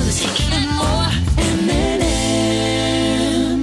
music even more. MNM.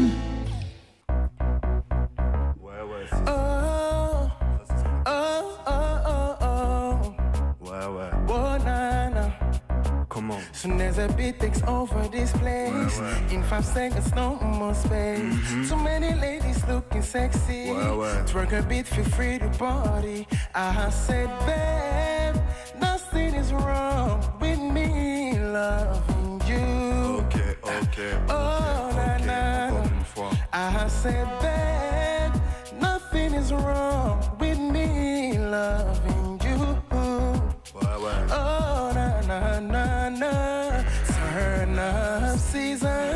Ouais, ouais, Oh, oh, oh, oh, oh. ouais, ouais. Oh, nana. Comment? Soon as a beat takes over this place, in 5 seconds, no more space. Too many ladies looking sexy. Twerk a beat, feel free to party. I said, babe, nothing is wrong with me loving you. Ok, ok. Oh, na na. I said, babe, nothing is wrong with me loving you. Oh, na na na na. Turn up season.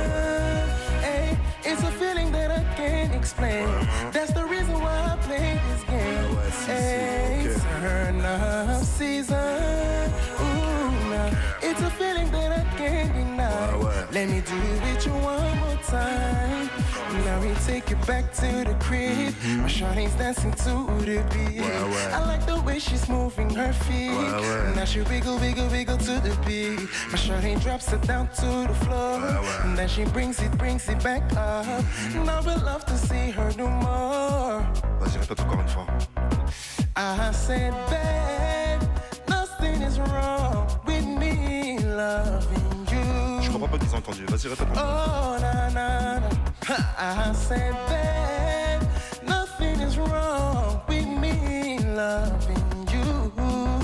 Hey, it's a feeling that I can't explain. That's the reason why I play this game. Hey, turn up season. Ooh, nah. It's a feeling that I can't deny. Let me do it with you one more time. Now we take it back to the crib. My shawty's dancing to the beat. I like the way she's moving her feet. Now she wiggle, wiggle, wiggle to the beat. My shawty drops it down to the floor. And then she brings it back up. Now I love to see her do more. Vas-y, répète encore une fois. I said, babe, nothing is wrong with me loving you. Je comprends pas qu'ils ont entendu. Vas-y, répète encore. Oh, na na na. I said, babe, nothing is wrong with me loving you.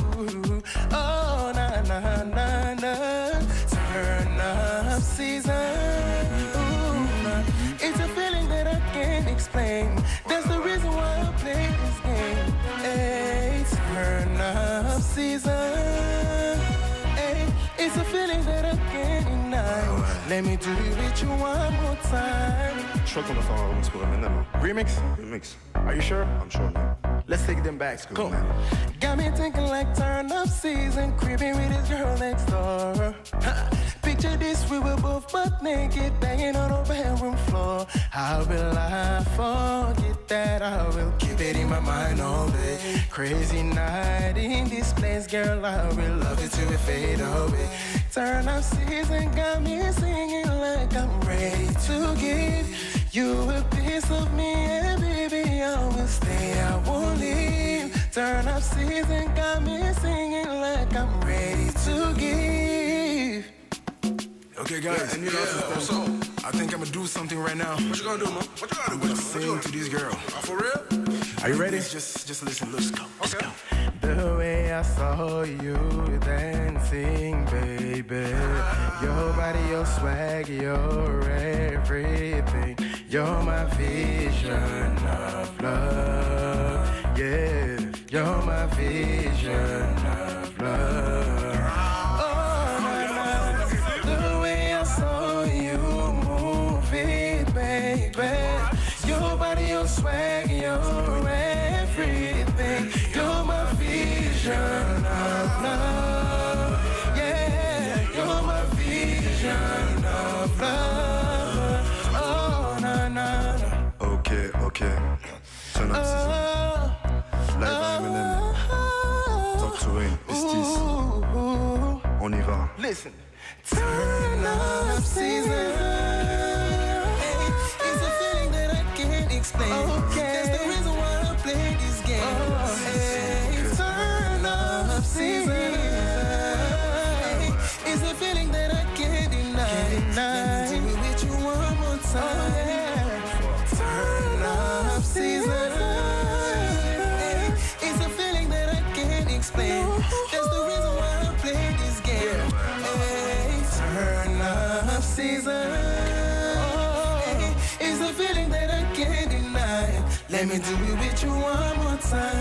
Oh, na na na na. Turn up season. Ooh, it's a feeling that I can't explain. That's the reason why I play this game. Hey, turn up season. Hey, it's a feeling that I can't deny. Let me do it with you one more time. Je crois qu'on va faire un remix pour MNM. Remix? Remix. Are you sure? I'm sure, man. Let's take them back. Cool, Come man. Got me thinking like turn up season, creeping with this girl next door. Ha. Picture this, we were both butt naked, banging on the bedroom floor. How will I forget that? I will keep it in my mind all day. Crazy night in this place, girl, I will love it till we fade away. Turn up season, got me singing like I'm ready to give you a piece of me, and baby, I will stay, I won't leave. Turn up season, got me singing like I'm ready to give. Okay, guys, what's up? I think I'm gonna do something right now. What you gonna do, man? What you gonna do? I'm gonna sing to this girl. Oh, for real? Are you ready? Just listen. Let's go. Let's go. The way I saw you dancing, baby. Your body, your swag, your everything. You're my vision of love. Yeah, you're my vision of love. Oh, the way I saw you move it, baby. Your body, your swag, your everything. You're my vision of love. Yeah, you're my vision of love. Oh, na na na. Ok, ok. Turn up season. Live à MNM. Talk to Rain. Pistice. On y va. Listen. Turn up season. It's a feeling that I can't explain. That's the reason why I play this game. Hey, turn up season. It's a feeling that I can't deny. Let me do it with you one more time. Turn up season. It's a feeling that I can't explain. That's the reason why I play this game. Hey, turn up season. It's a feeling that I can't deny. Let me do it with you one more time.